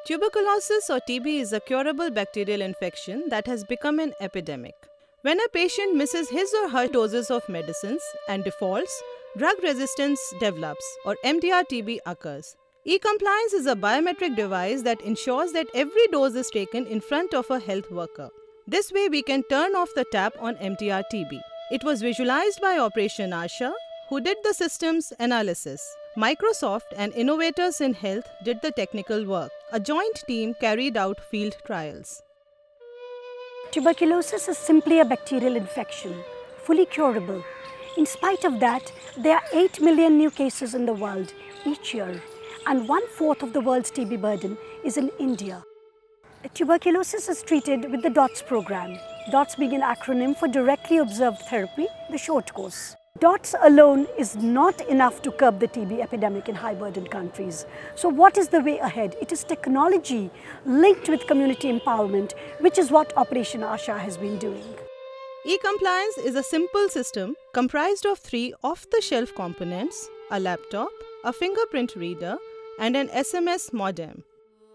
Tuberculosis or TB is a curable bacterial infection that has become an epidemic. When a patient misses his or her doses of medicines and defaults, drug resistance develops or MDR-TB occurs. E-compliance is a biometric device that ensures that every dose is taken in front of a health worker. This way we can turn off the tap on MDR-TB. It was visualized by Operation Asha, who did the systems analysis. Microsoft and innovators in health did the technical work. A joint team carried out field trials. Tuberculosis is simply a bacterial infection, fully curable. In spite of that, there are 8 million new cases in the world each year, and 1/4 of the world's TB burden is in India. Tuberculosis is treated with the DOTS program, DOTS being an acronym for Directly Observed Therapy, the short course. DOTS alone is not enough to curb the TB epidemic in high-burden countries. So what is the way ahead? It is technology linked with community empowerment, which is what Operation Asha has been doing. E-compliance is a simple system comprised of 3 off-the-shelf components: a laptop, a fingerprint reader, and an SMS modem.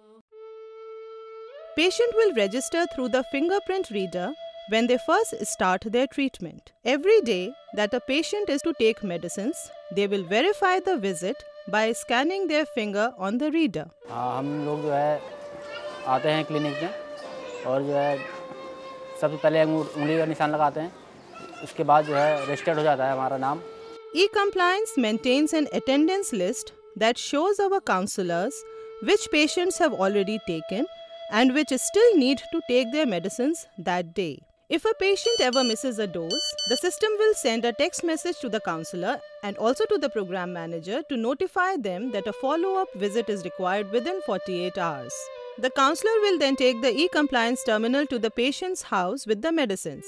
Patient will register through the fingerprint reader when they first start their treatment. Every day that a patient is to take medicines, they will verify the visit by scanning their finger on the reader. हम लोग जो है आते हैं clinic में और जो है सबसे पहले उंगली का निशान लगाते हैं, उसके बाद जो है रजिस्टर्ड हो जाता है हमारा नाम. E-compliance maintains an attendance list that shows our counselors which patients have already taken and which still need to take their medicines that day. If a patient ever misses a dose, the system will send a text message to the counselor and also to the program manager to notify them that a follow-up visit is required within 48 hours. The counselor will then take the e-compliance terminal to the patient's house with the medicines.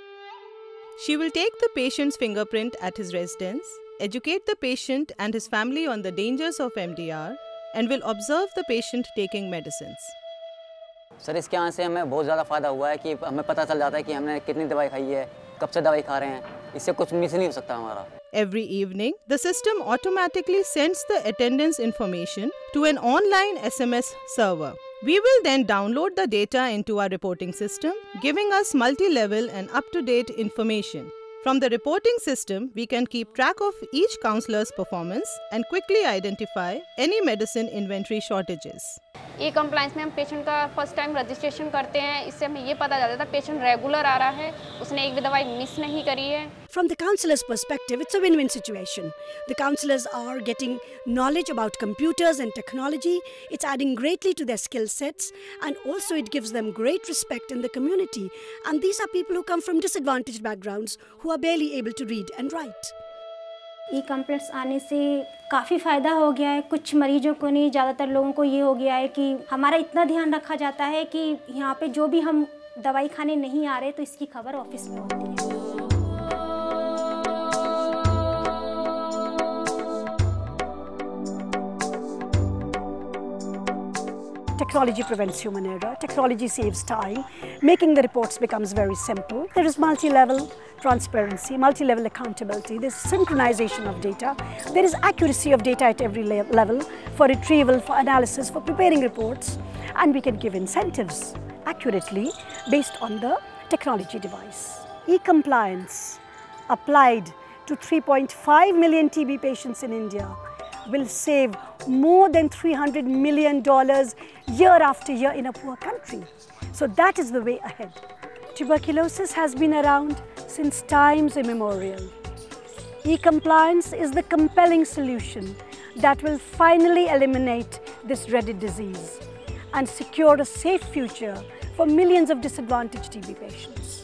She will take the patient's fingerprint at his residence, educate the patient and his family on the dangers of MDR, and will observe the patient taking medicines. Sir इसके आने से हमें बहुत ज़्यादा फ़ायदा हुआ है कि हमें पता चल जाता है कि हमने कितनी दवाई खाई है, कब से दवाई खा रहे हैं, इससे कुछ मिस नहीं हो सकता हमारा. Every evening, the system automatically sends the attendance information to an online SMS server. We will then download the data into our reporting system, giving us multi-level and up-to-date information. From the reporting system, we can keep track of each counselor's performance and quickly identify any medicine inventory shortages. E-compliance में हम patient का first time registration करते हैं, इससे हमें ये पता चलता है पेशेंट रेगुलर आ रहा है, उसने एक भी दवाई मिस नहीं करी है. From the counselor's perspective, it's a win-win situation. The counselors are getting knowledge about computers and technology, it's adding greatly to their skill sets, and also it gives them great respect in the community. And these are people who come from disadvantaged backgrounds who are barely able to read and write. E-compliance आने से काफ़ी फ़ायदा हो गया है. कुछ मरीजों को नहीं, ज़्यादातर लोगों को ये हो गया है कि हमारा इतना ध्यान रखा जाता है कि यहाँ पे जो भी हम दवाई खाने नहीं आ रहे तो इसकी खबर ऑफिस में होती है. Technology prevents human error, technology saves time, making the reports becomes very simple. There is multi-level transparency, multi-level accountability, there's synchronization of data, there is accuracy of data at every level for retrieval, for analysis, for preparing reports, and we can give incentives accurately based on the technology device. E-compliance applied to 3.5 million TB patients in India will save more than $300 million year after year in a poor country. So that is the way ahead. Tuberculosis has been around since times immemorial. E-compliance is the compelling solution that will finally eliminate this dreaded disease and secure a safe future for millions of disadvantaged TB patients.